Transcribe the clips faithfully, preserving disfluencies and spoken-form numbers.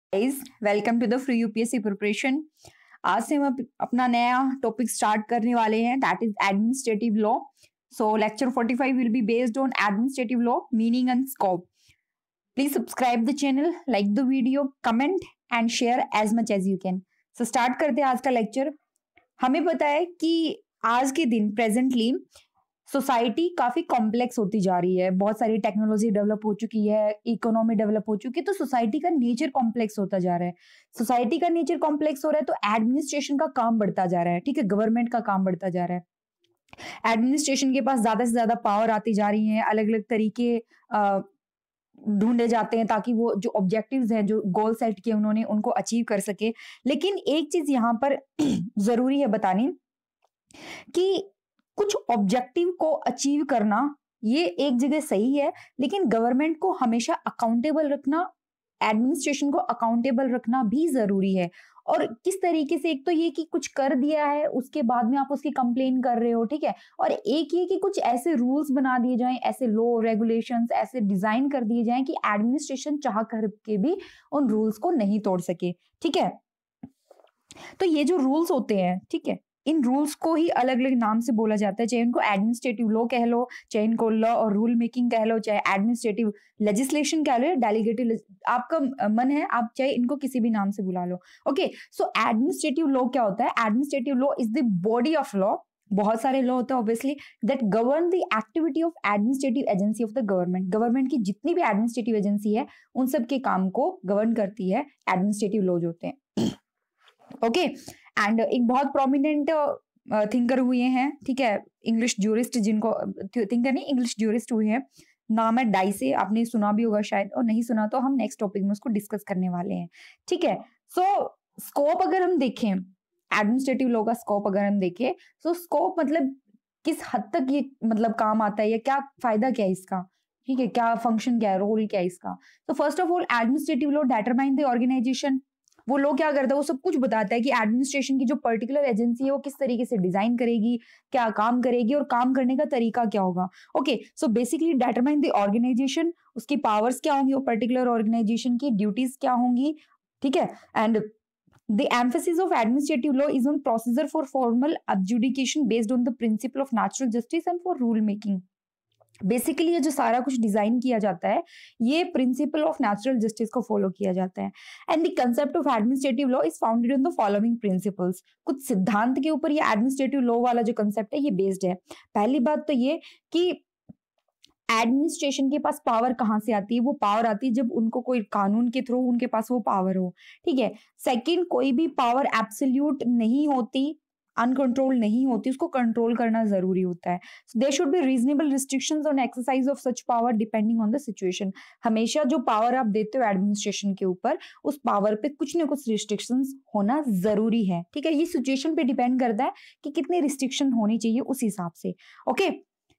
Guys, welcome to the free UPSC preparation. आज से हम अप, अपना नया टॉपिक स्टार्ट करने वाले हैं, that is administrative law. So lecture forty five will be based on administrative law, meaning and scope. Please subscribe the channel, like the video, comment and share as much as you can. So start करते हैं आज का lecture. हमें पता है कि आज के दिन प्रेजेंटली सोसाइटी काफी कॉम्प्लेक्स होती जा रही है, बहुत सारी टेक्नोलॉजी डेवलप हो चुकी है, इकोनॉमी डेवलप हो चुकी है, तो सोसाइटी का नेचर कॉम्प्लेक्स होता जा रहा है। सोसाइटी का नेचर कॉम्प्लेक्स हो रहा है तो एडमिनिस्ट्रेशन का काम बढ़ता जा रहा है, ठीक है, गवर्नमेंट का काम बढ़ता जा रहा है। एडमिनिस्ट्रेशन के पास ज्यादा से ज्यादा पावर आती जा रही है, अलग अलग तरीके ढूंढे जाते हैं ताकि वो जो ऑब्जेक्टिव्स हैं, जो गोल सेट किए उन्होंने, उनको अचीव कर सके। लेकिन एक चीज यहाँ पर जरूरी है बतानी कि कुछ ऑब्जेक्टिव को अचीव करना ये एक जगह सही है, लेकिन गवर्नमेंट को हमेशा अकाउंटेबल रखना, एडमिनिस्ट्रेशन को अकाउंटेबल रखना भी जरूरी है। और किस तरीके से, एक तो ये कि कुछ कर दिया है उसके बाद में आप उसकी कंप्लेन कर रहे हो, ठीक है, और एक ये कि कुछ ऐसे रूल्स बना दिए जाएं, ऐसे लॉ रेगुलेशंस ऐसे डिजाइन कर दिए जाएं कि एडमिनिस्ट्रेशन चाह करके भी उन रूल्स को नहीं तोड़ सके, ठीक है। तो ये जो रूल्स होते हैं, ठीक है, इन रूल्स को ही अलग अलग नाम से बोला जाता है, चाहे इनको एडमिनिस्ट्रेटिव लॉ कह लो, चाहे इनको लॉ और रूल मेकिंग कह लो, चाहे एडमिनिस्ट्रेटिव लेजिस्लेशन कह लो, डेलीगेटिव, आपका मन है, आप चाहे इनको किसी भी नाम से बुला लो। ओके, सो एडमिनिस्ट्रेटिव लॉ क्या होता है? Administrative law is the body of law, बहुत सारे लॉ होते हैं obviously, that govern the activity of administrative agency of the government. Government की जितनी भी एडमिनिस्ट्रेटिव एजेंसी है उन सब के काम को गवर्न करती है एडमिनिस्ट्रेटिव लॉ जो होते हैं। ओके, एंड एक बहुत प्रोमिनेंट थिंकर हुए हैं, ठीक है, इंग्लिश ज्यूरिस्ट, जिनको थिंकर नहीं इंग्लिश ज्यूरिस्ट हुए हैं, नाम है डाइसे, आपने सुना भी होगा शायद, और नहीं सुना तो हम नेक्स्ट टॉपिक में उसको डिस्कस करने वाले हैं, ठीक है। सो स्कोप अगर हम देखें, एडमिनिस्ट्रेटिव लॉ का स्कोप अगर हम देखें, तो स्कोप मतलब किस हद तक ये मतलब काम आता है, या क्या फायदा क्या है इसका, ठीक है, क्या फंक्शन क्या है, रोल क्या है इसका। तो first of all administrative law determine the organization. वो लोग क्या करता है, वो सब कुछ बताता है कि एडमिनिस्ट्रेशन की जो पर्टिकुलर एजेंसी है वो किस तरीके से डिजाइन करेगी, क्या काम करेगी और काम करने का तरीका क्या होगा। Okay, so basically determine the organization, उसकी पावर्स क्या होंगी, वो पर्टिकुलर ऑर्गेनाइजेशन की ड्यूटीज क्या होंगी, ठीक है। And the emphasis of administrative law is on procedure for formal adjudication based on the principle of natural justice and for rule making। Basically ये जो सारा कुछ डिजाइन किया जाता है ये प्रिंसिपल ऑफ नेचुरल जस्टिस को फॉलो किया जाता है। And the concept of administrative law is founded on the following principles. कुछ सिद्धांत के ऊपर ये एडमिनिस्ट्रेटिव लॉ वाला जो कंसेप्ट है ये बेस्ड है। पहली बात तो ये कि एडमिनिस्ट्रेशन के पास पावर कहाँ से आती है? वो पावर आती है जब उनको कोई कानून के थ्रू उनके पास वो पावर हो, ठीक है। सेकंड, कोई भी पावर एब्सोल्यूट नहीं होती, अनकंट्रोल नहीं होती, उसको कंट्रोल करना जरूरी होता है। There should be reasonable restrictions on exercise of such power depending on the situation. हमेशा जो पावर आप देते हो एडमिनिस्ट्रेशन के ऊपर, उस पावर पे कुछ ना कुछ रिस्ट्रिक्शंस होना जरूरी है, ठीक है। ये सिचुएशन पे डिपेंड करता है कि कितनी रिस्ट्रिक्शन होनी चाहिए उस हिसाब से। ओके,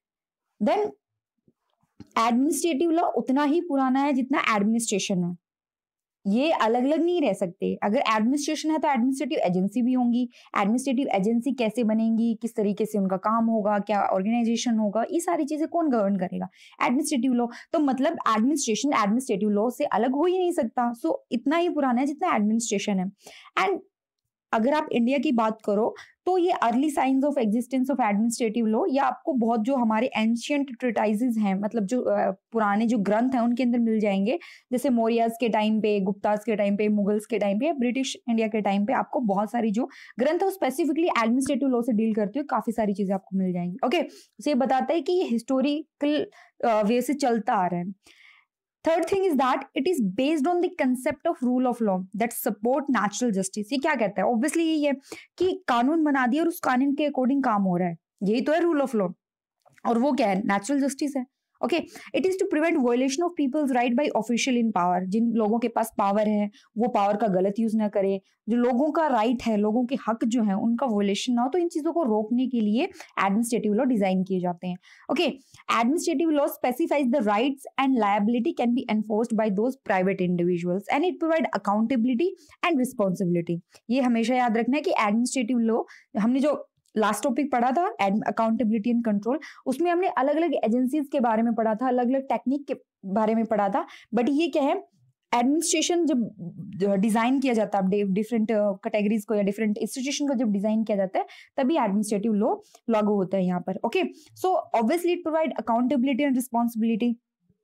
देन एडमिनिस्ट्रेटिव लॉ उतना ही पुराना है जितना एडमिनिस्ट्रेशन है, ये अलग अलग नहीं रह सकते। अगर एडमिनिस्ट्रेशन है तो एडमिनिस्ट्रेटिव एजेंसी भी होंगी। एडमिनिस्ट्रेटिव एजेंसी कैसे बनेंगी, किस तरीके से उनका काम होगा, क्या ऑर्गेनाइजेशन होगा, ये सारी चीजें कौन गवर्न करेगा? Administrative law. तो मतलब एडमिनिस्ट्रेशन एडमिनिस्ट्रेटिव लॉ से अलग हो ही नहीं सकता। सो so, इतना ही पुराना है जितना एडमिनिस्ट्रेशन है। एंड अगर आप इंडिया की बात करो तो ये early science of existence of administrative law, या आपको बहुत जो हमारे एंशियंट ट्रिटाइजेस हैं, मतलब जो पुराने जो ग्रंथ हैं उनके अंदर मिल जाएंगे। जैसे मौर्यास के टाइम पे, गुप्तास के टाइम पे, मुगल्स के टाइम पे, ब्रिटिश इंडिया के टाइम पे आपको बहुत सारी जो ग्रंथ है स्पेसिफिकली एडमिनिस्ट्रेटिव लॉ से डील करते हुए काफी सारी चीजें आपको मिल जाएंगी। ओके, तो ये बताता है कि ये हिस्टोरिकल वे से चलता आ रहा है। Third thing is that it is based on the concept of rule of law that support natural justice। ये क्या कहता है? Obviously यही है कि कानून बना दिया और उस कानून के अकॉर्डिंग काम हो रहा है, यही तो है रूल ऑफ लॉ। और वो क्या है? नेचुरल जस्टिस है। Okay, it is to prevent violation of people's right by official in power. जिन लोगों के पास पावर है वो पावर का गलत यूज ना करे, जो लोगों का राइट है, लोगों के हक जो है उनका वायलेशन ना हो, तो इन चीजों को रोकने के लिए एडमिनिस्ट्रेटिव लॉ डिजाइन किए जाते हैं। Okay, administrative law specifies the rights and liability can be enforced by those private individuals and it provide accountability and responsibility. ये हमेशा याद रखना है कि एडमिनिस्ट्रेटिव लॉ, हमने जो लास्ट टॉपिक पढ़ा था अकाउंटेबिलिटी एंड कंट्रोल, उसमें हमने अलग अलग एजेंसीज के बारे में पढ़ा था, अलग अलग टेक्निक के बारे में पढ़ा था। बट ये क्या है, एडमिनिस्ट्रेशन जब डिजाइन किया जाता है डिफरेंट कैटेगरीज को या डिफरेंट इंस्टीट्यूशन को जब डिजाइन किया जाता है तभी एडमिनिस्ट्रेटिव लॉ लागू होता है यहाँ पर. Okay, so obviously it provide accountability and responsibility.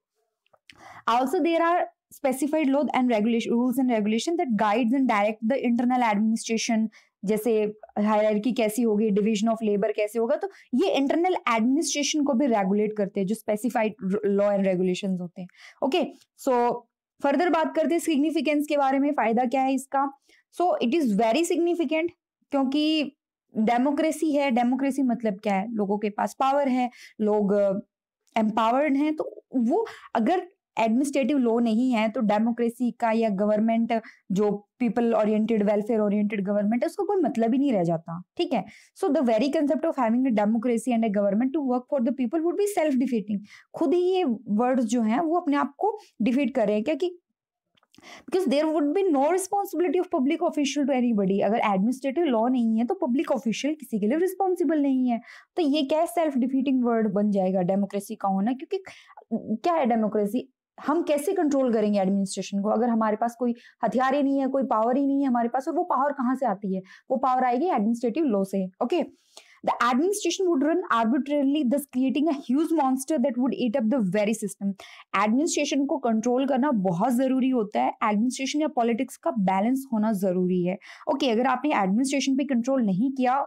Also, there are specified law and regulation rules and regulation that guides and direct the internal administration. जैसे हायरार्की कैसी होगी, डिवीजन ऑफ लेबर कैसे होगा, तो ये इंटरनल एडमिनिस्ट्रेशन को भी regulate करते हैं जो स्पेसिफाइड लॉ एंड रेगुलेशंस होते हैं. ओके, सो फर्दर बात करते हैं सिग्निफिकेंस के बारे में. फायदा क्या है इसका? So it is very significant क्योंकि डेमोक्रेसी है. डेमोक्रेसी मतलब क्या है? लोगों के पास पावर है, लोग एम्पावर्ड हैं. तो वो अगर एडमिनिस्ट्रेटिव लॉ नहीं है तो डेमोक्रेसी का या गवर्नमेंट जो people oriented welfare oriented government है उसको कोई मतलब ही नहीं रह जाता. ठीक है, so the very concept of having a democracy and a government to work for the people would be self defeating. खुद ही ये वर्ड्स जो हैं वो अपने आप को डिफीट कर रहे हैं. क्या कि because there would be no responsibility of public official to anybody. अगर एडमिनिस्ट्रेटिव लॉ नहीं है तो पब्लिक ऑफिशियल किसी के लिए रिस्पॉन्सिबल नहीं है. तो ये क्या सेल्फ डिफीटिंग वर्ड बन जाएगा डेमोक्रेसी का होना. क्योंकि क्या है डेमोक्रेसी? हम कैसे कंट्रोल करेंगे एडमिनिस्ट्रेशन को अगर हमारे पास कोई हथियार ही नहीं है, कोई पावर ही नहीं है हमारे पास. और वो पावर कहाँ से आती है? वो पावर आएगी एडमिनिस्ट्रेटिव लॉ से. Okay, the administration would run arbitrarily, thus creating a huge monster that would eat up the very system. Administration को कंट्रोल करना बहुत जरूरी होता है. एडमिनिस्ट्रेशन या पॉलिटिक्स का बैलेंस होना जरूरी है. ओके okay, अगर आपने एडमिनिस्ट्रेशन पे कंट्रोल नहीं किया,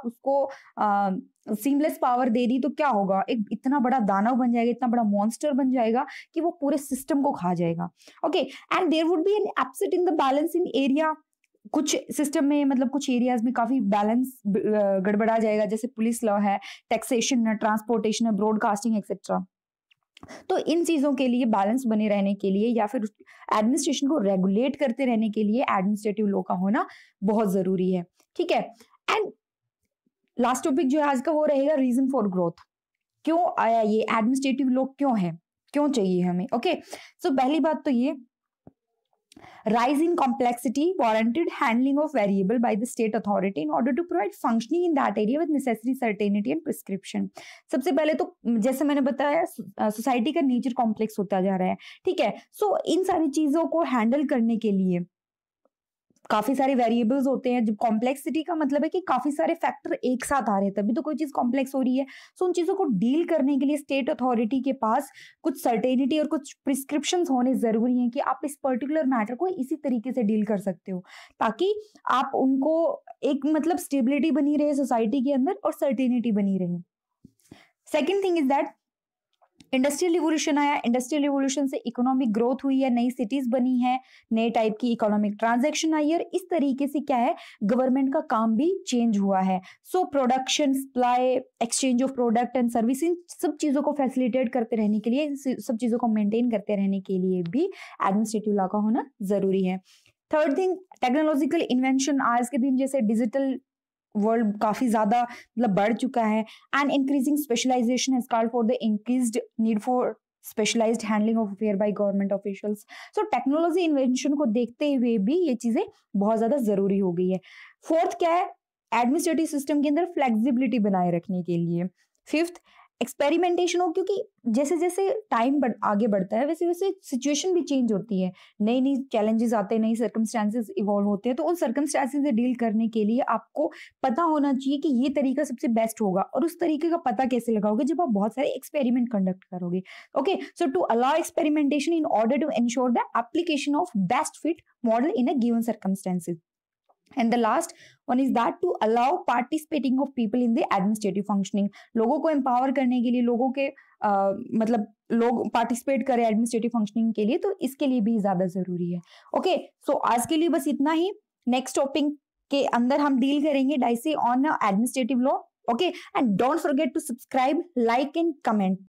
उसको सीमलेस पावर दे दी, तो क्या होगा? एक इतना बड़ा दानव बन जाएगा, इतना बड़ा मॉन्स्टर बन जाएगा कि वो पूरे सिस्टम को खा जाएगा. Okay, and there would be an upset in the balance in area. कुछ सिस्टम में मतलब कुछ एरियाज में काफी बैलेंस गड़बड़ा जाएगा. जैसे पुलिस लॉ है, टैक्सेशन है, ट्रांसपोर्टेशन है, ब्रॉडकास्टिंग एक्सेट्रा. तो इन चीजों के लिए बैलेंस बने रहने के लिए या फिर एडमिनिस्ट्रेशन को रेगुलेट करते रहने के लिए एडमिनिस्ट्रेटिव लॉ का होना बहुत जरूरी है. ठीक है, एंड लास्ट टॉपिक जो है आज का वो रहेगा रीजन फॉर ग्रोथ. क्यों आया ये एडमिनिस्ट्रेटिव लॉ? क्यों है, क्यों चाहिए हमें? ओके, सो पहली बात तो ये rise in complexity warranted handling of variable by the state authority in order to provide functioning in that area with necessary certainty and prescription. सबसे पहले तो जैसे मैंने बताया सोसाइटी का नेचर कॉम्प्लेक्स होता जा रहा है. ठीक है, सो so, इन सारी चीजों को हैंडल करने के लिए काफी सारे वेरिएबल्स होते हैं. जब कॉम्प्लेक्सिटी का मतलब है कि काफी सारे फैक्टर एक साथ आ रहे हैं तभी तो कोई चीज कॉम्प्लेक्स हो रही है. सो उन चीजों को डील करने के लिए स्टेट अथॉरिटी के पास कुछ सर्टेनिटी और कुछ प्रिस्क्रिप्शंस होने जरूरी हैं कि आप इस पर्टिकुलर मैटर को इसी तरीके से डील कर सकते हो ताकि आप उनको एक मतलब स्टेबिलिटी बनी रहे सोसाइटी के अंदर और सर्टेनिटी बनी रहे. Second thing is that industrial revolution आया. इंडस्ट्रियल रिवोल्यूशन से इकोनॉमिक ग्रोथ हुई है, नई सिटीज बनी है, नए टाइप की इकोनॉमिक ट्रांजैक्शन आई है और इस तरीके से क्या है गवर्नमेंट का काम भी चेंज हुआ है. So production, supply, exchange of product and service, इन सब चीजों को फैसिलिटेट करते रहने के लिए, इन सब चीजों को मेंटेन करते रहने के लिए भी एडमिनिस्ट्रेटिव लॉ का होना जरूरी है. Third thing, technological invention. आज के दिन जैसे डिजिटल वर्ल्ड काफी ज्यादा मतलब बढ़ चुका है and increasing specialization has called for the increased need for specialized handling of affair by government officials. So technology invention को देखते हुए भी ये चीजें बहुत ज्यादा जरूरी हो गई है. फोर्थ क्या है? एडमिनिस्ट्रेटिव सिस्टम के अंदर फ्लेक्सिबिलिटी बनाए रखने के लिए. फिफ्थ, एक्सपेरिमेंटेशन हो, क्योंकि जैसे जैसे टाइम बढ़, आगे बढ़ता है वैसे वैसे सिचुएशन भी चेंज होती है, नई नई चैलेंजेस आते हैं, नई सर्कमस्टांसेस इवॉल्व होते हैं. तो उन सर्कमस्टांसेस से डील करने के लिए आपको पता होना चाहिए कि ये तरीका सबसे बेस्ट होगा. और उस तरीके का पता कैसे लगाओगे? जब आप बहुत सारे एक्सपेरिमेंट कंडक्ट करोगे. Okay, so to allow experimentation in order to ensure the application of best fit model in a given circumstances. And the last one is that to allow participating of people in the administrative functioning. लोगों को empower करने के लिए, लोगों के uh, मतलब लोग participate करें administrative functioning के लिए, तो इसके लिए भी ज्यादा जरूरी है. ओके, सो आज के लिए बस इतना ही. नेक्स्ट टॉपिक के अंदर हम डील करेंगे Dicey on administrative law. Okay, and don't forget to subscribe, like and comment.